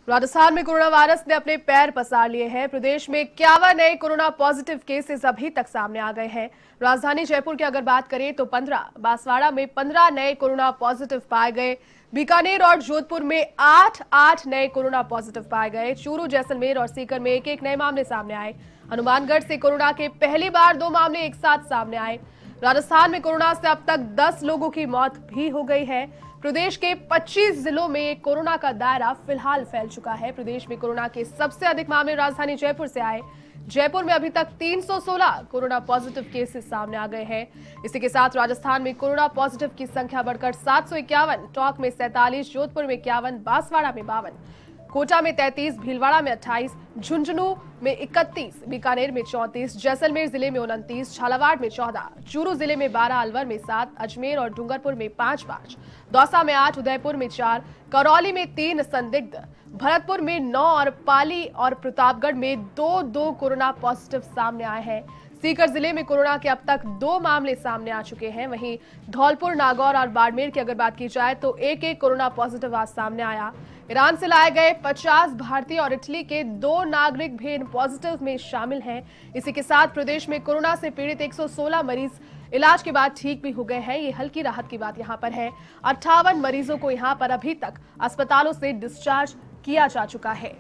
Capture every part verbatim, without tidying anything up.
राजस्थान में corona virus ने अपने पैर पसार लिए हैं। प्रदेश में इक्यावन नए कोरोना पॉजिटिव केसेस अभी तक सामने आ गए हैं। राजधानी जयपुर की अगर बात करें तो पंद्रह, बांसवाड़ा में पंद्रह नए कोरोना पॉजिटिव पाए गए। बीकानेर और जोधपुर में आठ आठ नए कोरोना पॉजिटिव पाए गए। चूरू, जैसलमेर और सीकर में एक एक नए मामले सामने आए। हनुमानगढ़ से कोरोना के पहली बार दो मामले एक साथ सामने आए। राजस्थान में कोरोना से अब तक दस लोगों की मौत भी हो गई है। प्रदेश के पच्चीस जिलों में कोरोना का दायरा फिलहाल फैल चुका है। प्रदेश में कोरोना के सबसे अधिक मामले राजधानी जयपुर से आए। जयपुर में अभी तक तीन सौ सोलह कोरोना पॉजिटिव केसेस सामने आ गए हैं। इसी के साथ राजस्थान में कोरोना पॉजिटिव की संख्या बढ़कर सात सौ इक्यावन, टोंक में सैंतालीस, जोधपुर में इक्यावन, बांसवाड़ा में बावन, कोटा में तैंतीस, भीलवाड़ा में अट्ठाईस, झुंझुनू में इकतीस, बीकानेर में चौंतीस, जैसलमेर जिले में उनतीस, झालावाड़ में चौदह, चूरू जिले में बारह, अलवर में सात, अजमेर और डूंगरपुर में पांच पांच, दौसा में आठ, उदयपुर में चार, करौली में तीन संदिग्ध, भरतपुर में नौ और पाली और प्रतापगढ़ में दो दो कोरोना पॉजिटिव सामने आए हैं। सीकर जिले में कोरोना के अब तक दो मामले सामने आ चुके हैं। वहीं धौलपुर, नागौर और बाड़मेर की अगर बात की जाए तो एक एक कोरोना पॉजिटिव आज सामने आया। ईरान से लाए गए पचास भारतीय और इटली के दो नागरिक भी इन पॉजिटिव में शामिल हैं। इसी के साथ प्रदेश में कोरोना से पीड़ित एक सौ सोलह मरीज इलाज के बाद ठीक भी हो गए हैं। ये हल्की राहत की बात यहां पर है। अट्ठावन मरीजों को यहां पर अभी तक अस्पतालों से डिस्चार्ज किया जा चुका है।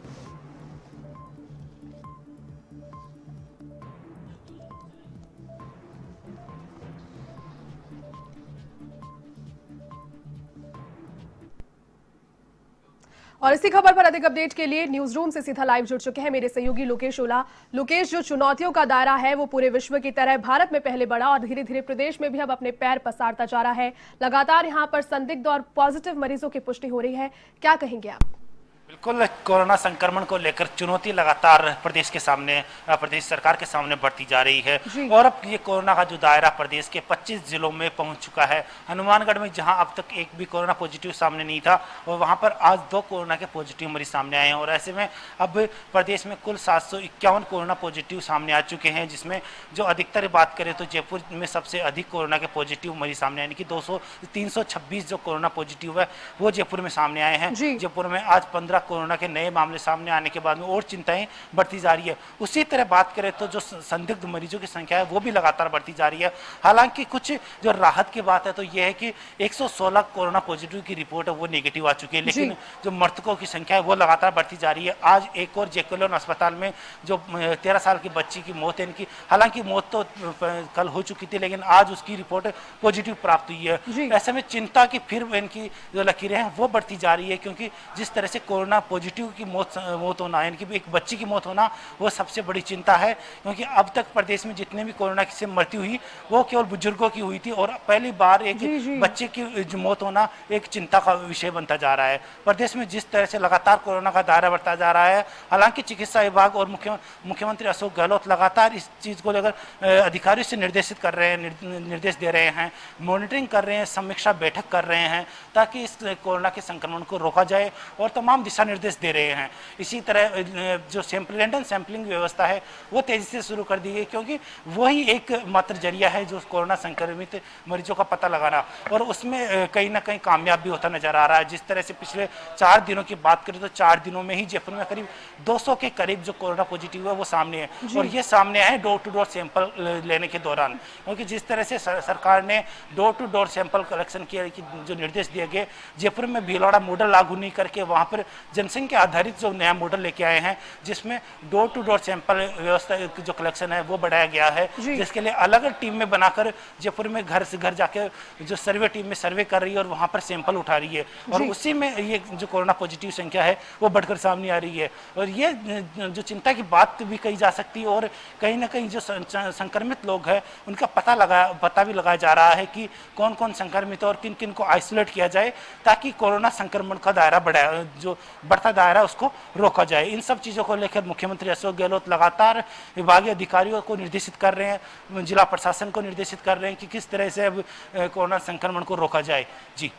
और इसी खबर पर अधिक अपडेट के लिए न्यूज रूम से सीधा लाइव जुड़ चुके हैं मेरे सहयोगी लोकेश ओला। लोकेश, जो चुनौतियों का दायरा है वो पूरे विश्व की तरह भारत में पहले बढ़ा और धीरे धीरे प्रदेश में भी अब अपने पैर पसारता जा रहा है। लगातार यहां पर संदिग्ध और पॉजिटिव मरीजों की पुष्टि हो रही है, क्या कहेंगे आप? बिल्कुल, कोरोना संक्रमण को लेकर चुनौती लगातार प्रदेश के सामने, प्रदेश सरकार के सामने बढ़ती जा रही है। और अब ये कोरोना का जो दायरा प्रदेश के पच्चीस जिलों में पहुंच चुका है। हनुमानगढ़ में जहां अब तक एक भी कोरोना पॉजिटिव सामने नहीं था, और वहां पर आज दो कोरोना के पॉजिटिव मरीज सामने आए हैं। और ऐसे में अब प्रदेश में कुल सात सौ इक्यावन कोरोना पॉजिटिव सामने आ चुके हैं, जिसमें जो अधिकतर बात करें तो जयपुर में सबसे अधिक कोरोना के पॉजिटिव मरीज सामने आए, कि दो सौ तीन सौ छब्बीस जो कोरोना पॉजिटिव है वो जयपुर में सामने आए हैं। जयपुर में आज पंद्रह कोरोना के नए मामले सामने आने के बाद में और चिंताएं बढ़ती जा रही है। उसी तरह बात करें तो जो संदिग्ध मरीजों की संख्या है वो भी लगातार बढ़ती जा रही है। हालांकि कुछ जो राहत की बात है तो यह है कि एक सौ सोलह कोरोना पॉजिटिव की रिपोर्ट है वो नेगेटिव आ चुकी है, लेकिन जो मृतकों की संख्या है वो लगातार बढ़ती जा रही है। आज एक और जेकोलोन अस्पताल में जो तेरह साल की बच्ची की मौत है, इनकी हालांकि मौत तो कल हो चुकी थी, लेकिन आज उसकी रिपोर्ट पॉजिटिव प्राप्त हुई है। ऐसे में चिंता की फिर इनकी जो लकीरें हैं वो बढ़ती जा रही है, क्योंकि जिस तरह से कोरोना पॉजिटिव की मौत मौत होना, यानी कि एक बच्ची की मौत होना, वो सबसे बड़ी चिंता है। क्योंकि अब तक प्रदेश में जितने भी कोरोना से मृत्यु हुई वो केवल बुजुर्गों की हुई थी, और पहली बार एक जी जी। बच्चे की मौत होना एक चिंता का विषय बनता जा रहा है। प्रदेश में जिस तरह से लगातार कोरोना का दायरा बढ़ता जा रहा है, हालांकि चिकित्सा विभाग और मुख्य मुख्यमंत्री अशोक गहलोत लगातार इस चीज को लेकर अधिकारियों से निर्देशित कर रहे हैं, निर्देश दे रहे हैं, मॉनिटरिंग कर रहे हैं, समीक्षा बैठक कर रहे हैं, ताकि इस कोरोना के संक्रमण को रोका जाए, और तमाम दिशा निर्देश दे रहे हैं। इसी तरह जो सैंपल रैंडम सैंपलिंग व्यवस्था है वो तेजी से शुरू कर दी गई, क्योंकि वही एक मात्र जरिया है जो कोरोना संक्रमित मरीजों का पता लगाना, और उसमें कहीं ना कहीं कामयाब भी होता नजर आ रहा है। जिस तरह से पिछले चार दिनों की बात करें तो चार दिनों में ही जयपुर में करीब दो सौ के करीब जो कोरोना पॉजिटिव है वो सामने है, और ये सामने आए डोर टू डोर सैंपल लेने के दौरान। क्योंकि जिस तरह से सरकार ने door to door sample collection किया, जो निर्देश दिए गए, जयपुर में भीलवाड़ा मॉडल लागू नहीं करके वहां पर जनसंख्या आधारित जो नया मॉडल लेके आए हैं, जिसमें डोर टू डोर सैंपल व्यवस्था जो कलेक्शन है वो बढ़ाया गया है, जिसके लिए अलग अलग टीम में बनाकर जयपुर में घर से घर जाकर जो सर्वे टीम में सर्वे कर रही है और वहां पर सैंपल उठा रही है, और उसी में ये जो कोरोना पॉजिटिव संख्या है वो बढ़कर सामने आ रही है। और ये जो चिंता की बात भी कही जा सकती है, और कहीं ना कहीं जो संक्रमित लोग हैं उनका पता लगा पता भी लगाया जा रहा है कि कौन कौन संक्रमित है और किन किन को आइसोलेट किया जाए, ताकि कोरोना संक्रमण का दायरा बढ़ाया, जो बढ़ता दायरा उसको रोका जाए। इन सब चीजों को लेकर मुख्यमंत्री अशोक गहलोत लगातार विभागीय अधिकारियों को निर्देशित कर रहे हैं, जिला प्रशासन को निर्देशित कर रहे हैं कि किस तरह से अब कोरोना संक्रमण को रोका जाए। जी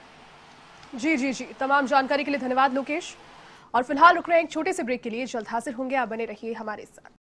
जी जी जी तमाम जानकारी के लिए धन्यवाद लोकेश। और फिलहाल रुक रहे हैं एक छोटे से ब्रेक के लिए, जल्द हाजिर होंगे, आप बने रहिए हमारे साथ।